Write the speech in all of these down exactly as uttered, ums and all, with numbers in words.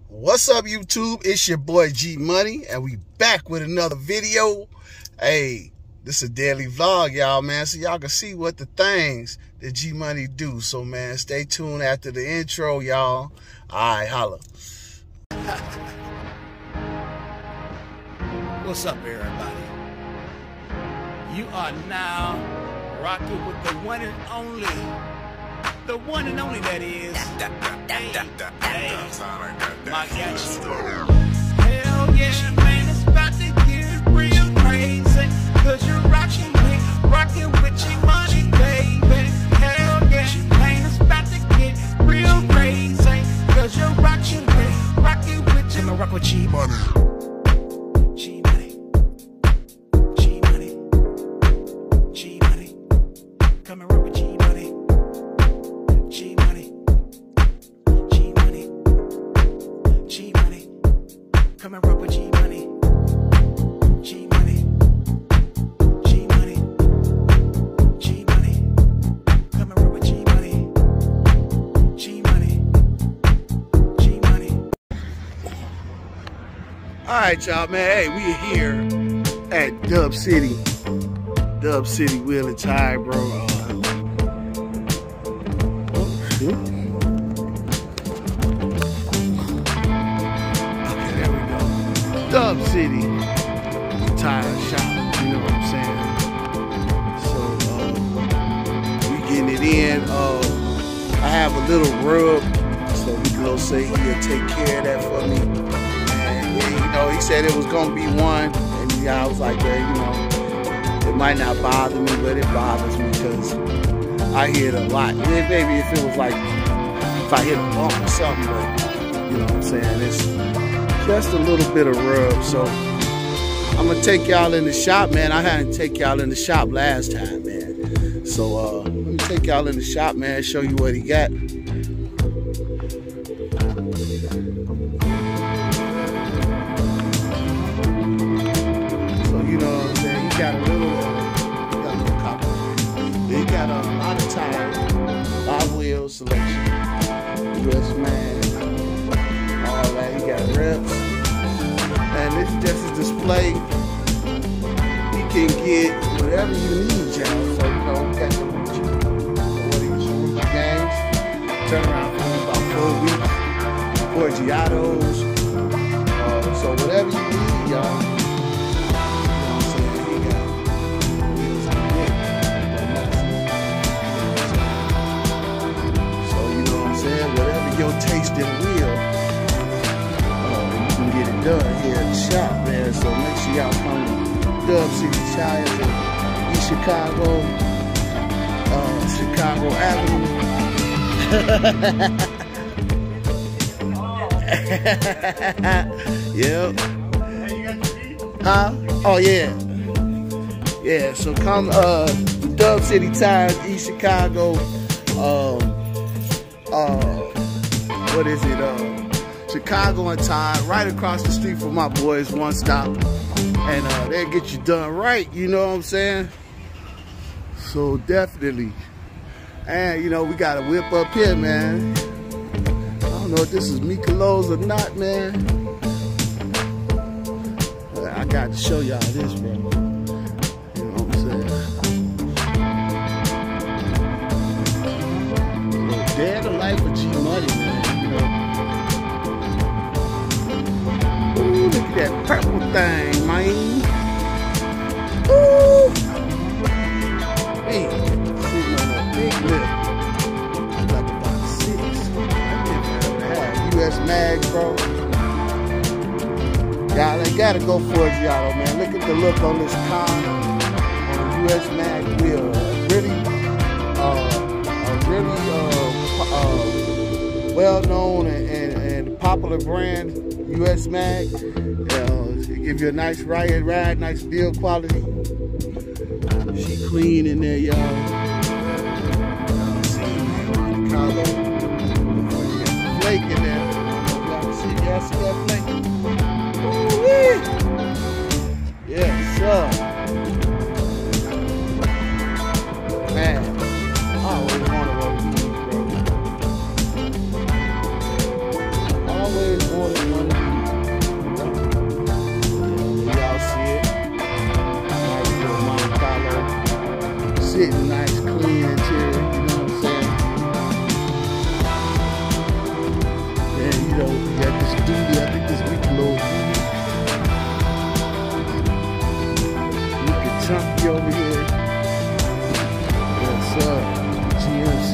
What's up, YouTube? It's your boy G Money, and we back with another video. Hey, this is a daily vlog, y'all, man, so y'all can see what the things that G Money do. So, man, stay tuned after the intro, y'all. All right, holla. What's up, everybody? You are now rocking with the one and only, the one and only that is, hey, hey, my gangster. Hell yeah, man, it's about to get real crazy, cause you're rocking with, rocking with G Money, baby. Hell yeah, man, it's about to get real crazy, cause you're rocking with, rocking with G Money. Rock with G Money. Come and rock with G Money. G Money. G Money. G Money. Come and rock with G Money. G Money. G Money. G Money. Come and rock with G Money. G Money. G Money. Alright, y'all, man. Hey, we here at Dub City. Dub City Wheel and Tire, bro. Uh, Okay, there we go. Dub City Tire Shop, you know what I'm saying? So, uh, we getting it in. Uh, I have a little rub, so we can go say he'll take care of that for me. And, you know, he said it was going to be one, and yeah, I was like, well, you know, it might not bother me, but it bothers me because I hear it a lot. Maybe if it was like, if I hit a bump or something, but you know what I'm saying, it's just a little bit of rub. So I'm gonna take y'all in the shop, man. I had to take y'all in the shop last time, man. So uh, let me take y'all in the shop, man, show you what he got. So you know what I'm saying, you got a little, uh, you got a little copper. He got a lot of tires, five wheel selection, U S mag, all that. He got reps, and it's just a display. He can get whatever you need, y'all. So you know, we got the Ruchi, what are these Ruchi games? Turn around for about four weeks. Forgiatos, uh, so whatever you need, y'all. Your taste and will, uh, you can get it done here at the shop, man. So make sure y'all come to Dub City Tires in East Chicago, uh, Chicago Avenue. Yep. Huh? Oh yeah. Yeah. So come uh, Dub City Tires, East Chicago. Um, uh, What is it? Uh, Chicago and Tire, right across the street from my boys, One Stop. And uh, they'll get you done right, you know what I'm saying? So definitely. And, you know, we got a whip up here, man. I don't know if this is Mikolos or not, man. But I got to show y'all this, bro. You know what I'm saying? Dare the life of G Money, man. Ooh, look at that purple thing, man. Ooh. Hey, sitting on that big lift. Like about six. That never had U S mag, bro. Y'all ain't gotta go for it, y'all, man. Look at the look on this car. On the U S mag wheel. Really, uh, a really, uh, uh, well-known and, and, and popular brand, U S mag. Uh, it give you a nice ride, ride, nice build quality. She clean in there, y'all. See, Carlo. Flake in there. Y'all see, y'all see that flake? Ooh-wee. Yes, sir. Man, I always wanted one of these, bro. Always more than one of these. Yeah, y'all see it. Nice little Monte Carlo. Sitting nice, clean interior, you know what I'm saying? And you know, we got this duty, I think this week little duty. Look at Chunky over here. What's up? G M C.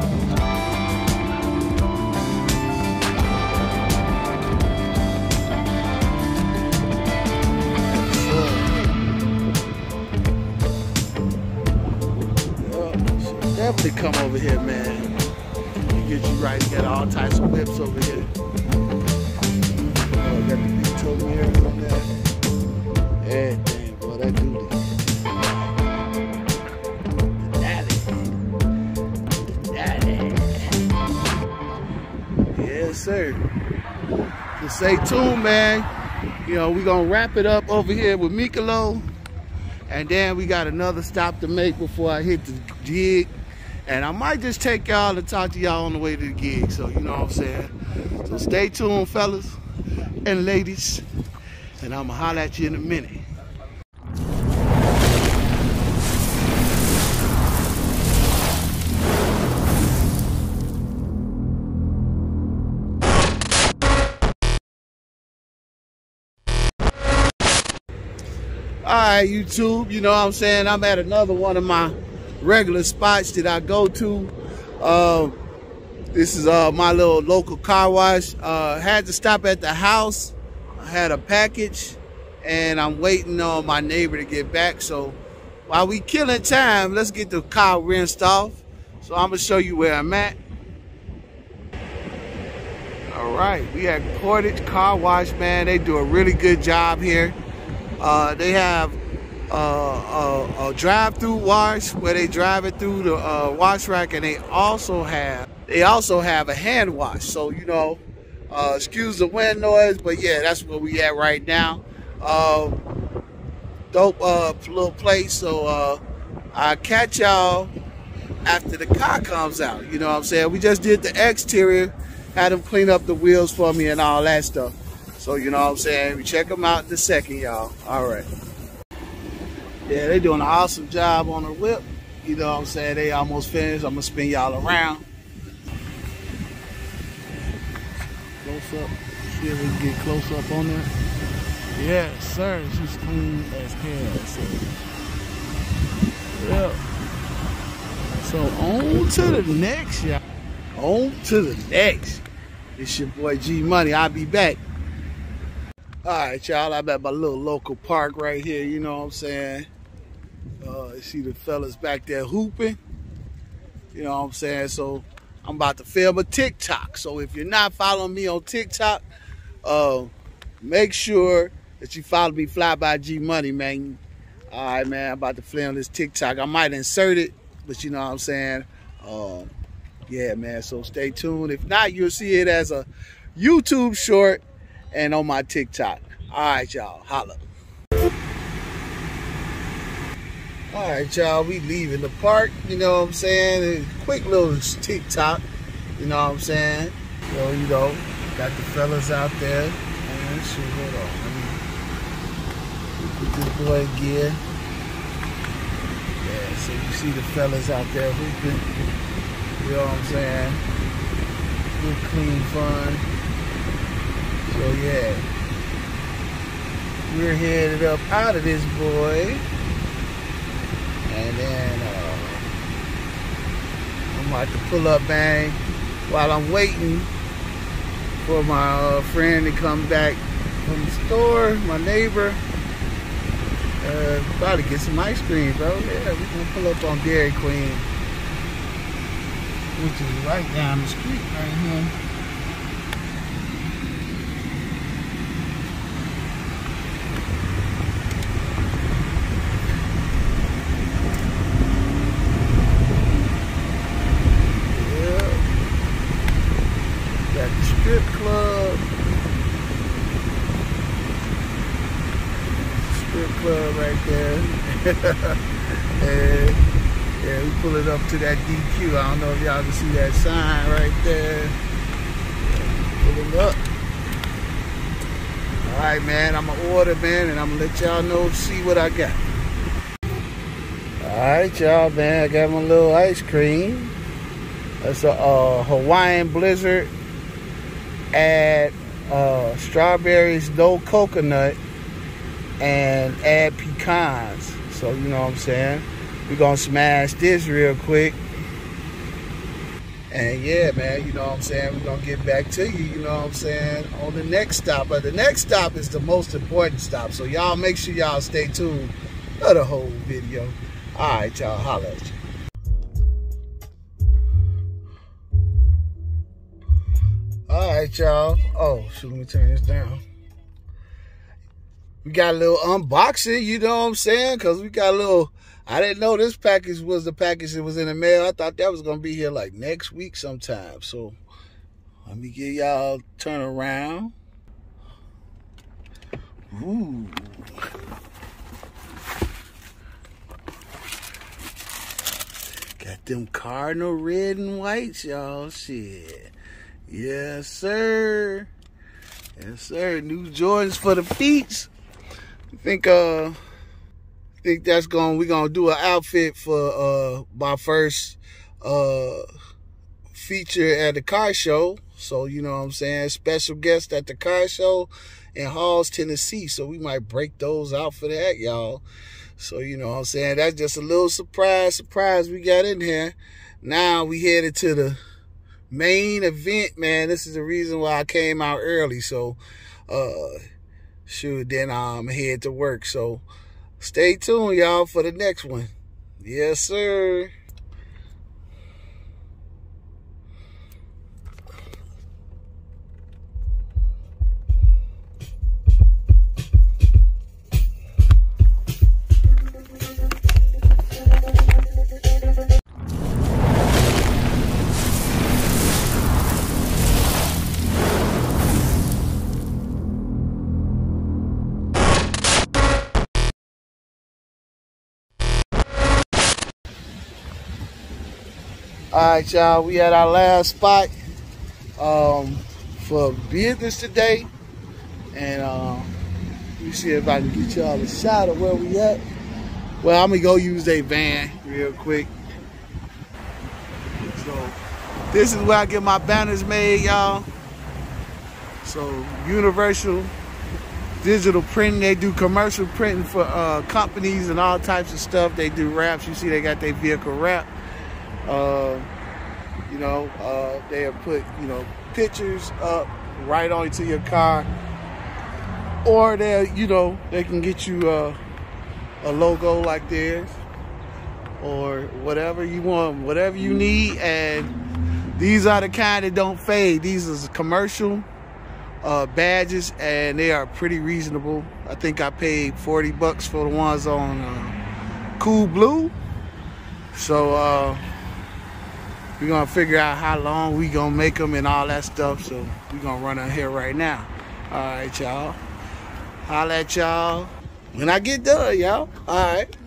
Definitely come over here, man. Get you right. You got all types of whips over here. Oh, got the big toe mirrors on there. Everything, boy, that duty. Daddy. Daddy. Yes, sir. So stay tuned, man. You know, we're going to wrap it up over here with Mikolo. And then we got another stop to make before I hit the gig. And I might just take y'all and talk to y'all on the way to the gig. So, you know what I'm saying? So stay tuned, fellas and ladies. And I'm going to holler at you in a minute. Alright, YouTube, you know what I'm saying? I'm at another one of my regular spots that I go to. Uh, this is uh, my little local car wash. Uh, had to stop at the house. I had a package and I'm waiting on my neighbor to get back. So while we killing time, let's get the car rinsed off. So I'm gonna show you where I'm at. Alright, we at Portage Car Wash, man. They do a really good job here. Uh, they have uh, a, a drive-through wash where they drive it through the uh, wash rack, and they also have they also have a hand wash. So you know, uh, excuse the wind noise, but yeah, that's where we at right now. Uh, dope uh, little place. So uh, I'll catch y'all after the car comes out. You know what I'm saying? We just did the exterior, had them clean up the wheels for me and all that stuff. So, you know what I'm saying? We check them out in a second, y'all. All right. Yeah, they doing an awesome job on the whip. You know what I'm saying? They almost finished. I'm going to spin y'all around. Close up. See if we can get close up on there. Yes, sir. She's clean as hell. So, yeah. So, on to the next, y'all. On to the next. It's your boy G Money. I'll be back. Alright, y'all, I'm at my little local park right here, you know what I'm saying? Uh, you see the fellas back there hooping, you know what I'm saying? So, I'm about to film a TikTok. So, if you're not following me on TikTok, uh, make sure that you follow me, Fly by G Money, man. Alright, man, I'm about to film this TikTok. I might insert it, but you know what I'm saying? Um, yeah, man, so stay tuned. If not, you'll see it as a YouTube short and on my TikTok. All right, y'all, holla. All right, y'all, we leaving the park, you know what I'm saying? A quick little TikTok, you know what I'm saying? So, you know, got the fellas out there. Man, shit, hold on. Let me put this boy in gear. Yeah, so you see the fellas out there hooping, you know what I'm saying? Good, clean fun. So yeah, we're headed up out of this boy, and then uh, I'm about to pull up, bang, while I'm waiting for my uh, friend to come back from the store, my neighbor. Uh, probably get some ice cream, bro. Yeah, we're gonna pull up on Dairy Queen, which is right down the street right here. Strip club. Strip club right there. And yeah, we pull it up to that D Q. I don't know if y'all can see that sign right there. Pull it up. right, man. I'm gonna order, man, and I'm gonna let y'all know, see what I got. All right, y'all, man. I got my little ice cream. That's a uh, Hawaiian Blizzard. Add uh, strawberries, no coconut, and add pecans. So, you know what I'm saying? We're gonna smash this real quick. And yeah, man, you know what I'm saying? We're gonna get back to you, you know what I'm saying, on the next stop. But the next stop is the most important stop. So y'all make sure y'all stay tuned for the whole video. All right, y'all, holla at you. All right, y'all. Oh, shoot, let me turn this down. We got a little unboxing, you know what I'm saying? Because we got a little, I didn't know this package was the package that was in the mail. I thought that was going to be here like next week sometime. So let me get y'all turn around. Ooh. Got them cardinal red and whites, y'all. Shit. Yes, sir. Yes, sir. New Jordans for the feet. I think uh I think that's going we're gonna do an outfit for uh my first uh feature at the car show. So you know what I'm saying, special guest at the car show in Halls, Tennessee. So we might break those out for that, y'all. So you know what I'm saying, that's just a little surprise, surprise we got in here. Now we headed to the main event, man. This is the reason why I came out early. So uh shoot, then I'm head to work. So stay tuned, y'all, for the next one. Yes, sir. All right, y'all, we at our last spot um, for business today. And um, let me see if I can get y'all a shot of where we at. Well, I'm gonna go use their van real quick. So this is where I get my banners made, y'all. So Universal Digital Printing, they do commercial printing for uh, companies and all types of stuff. They do wraps. You see they got their vehicle wrap. Uh, you know, uh, they'll put, you know, pictures up right onto your car, or they'll, you know, they can get you uh, a logo like theirs, or whatever you want, whatever you need. And these are the kind that don't fade. These are commercial uh, badges, and they are pretty reasonable. I think I paid forty bucks for the ones on uh, Cool Blue. So, uh, we're gonna figure out how long we gonna make them and all that stuff. So we're gonna run out here right now. All right, y'all. Holla at y'all when I get done, y'all. All right.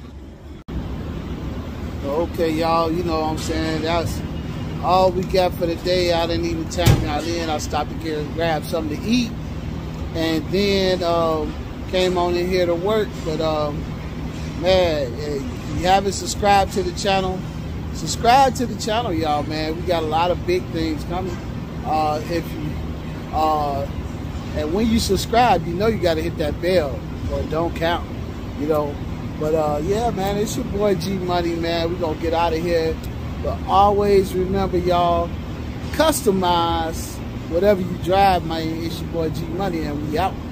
Okay, y'all, you know what I'm saying, that's all we got for the day. I didn't even time y'all in. I stopped to get grab something to eat, and then um, came on in here to work. But um, man, if you haven't subscribed to the channel, subscribe to the channel, y'all, man. We got a lot of big things coming. Uh, if you, uh, and when you subscribe, you know you got to hit that bell, or it don't count, you know. But uh, yeah, man, it's your boy G Money, man. We're gonna get out of here. But always remember, y'all, customize whatever you drive, man. It's your boy G Money, and we out.